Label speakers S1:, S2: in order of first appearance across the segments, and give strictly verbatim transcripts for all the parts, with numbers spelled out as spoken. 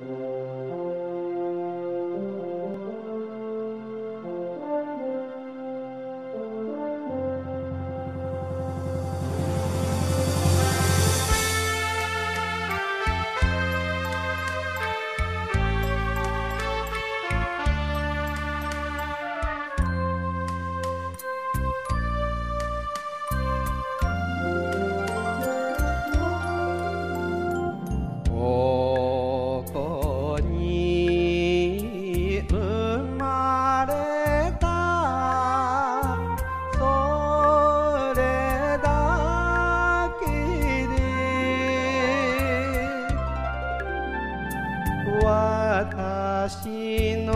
S1: 私の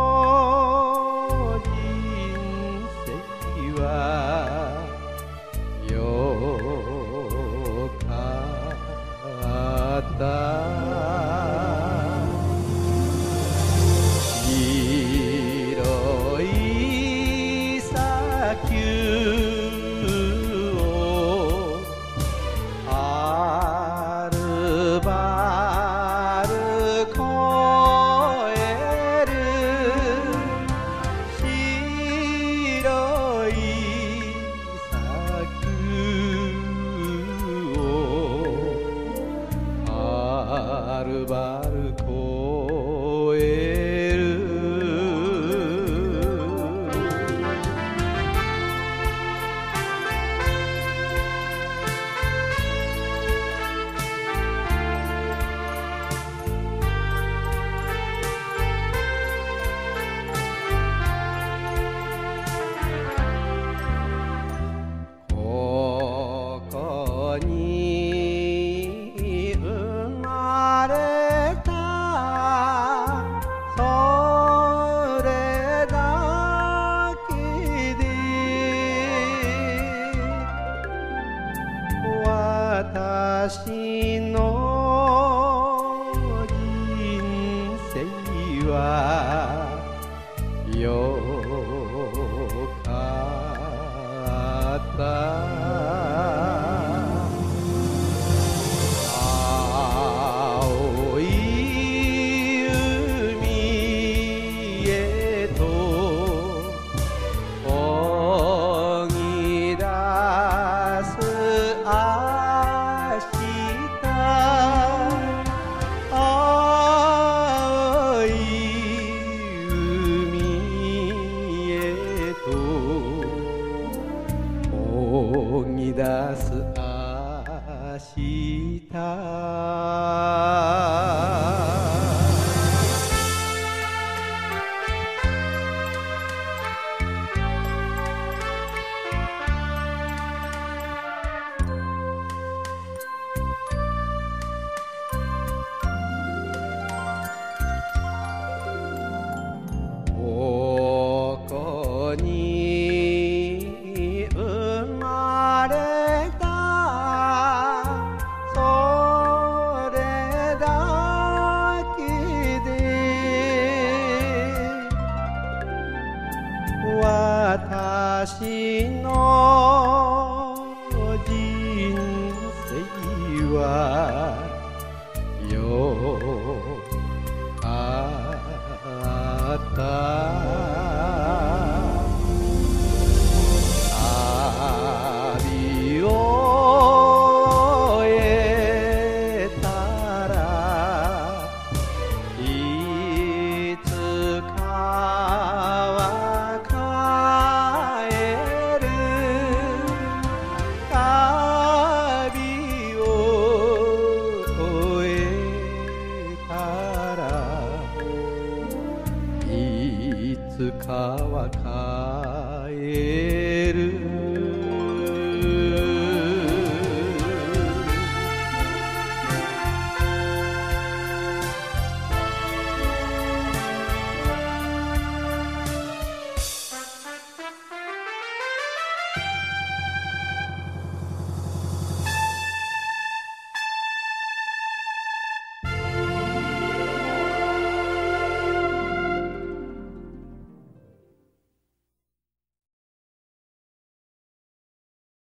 S1: 人生はよかった広い砂丘をはるばる越える白い砂丘をはるばる越えるここに生まれたそれだけで私の人生はよかった青い海へと漕ぎ出す明日青い海へと漕ぎ出す明日ここに生まれたそれだけで私の人生はよかった旅を終えたらいつかは帰る旅を終えたらいつかは帰る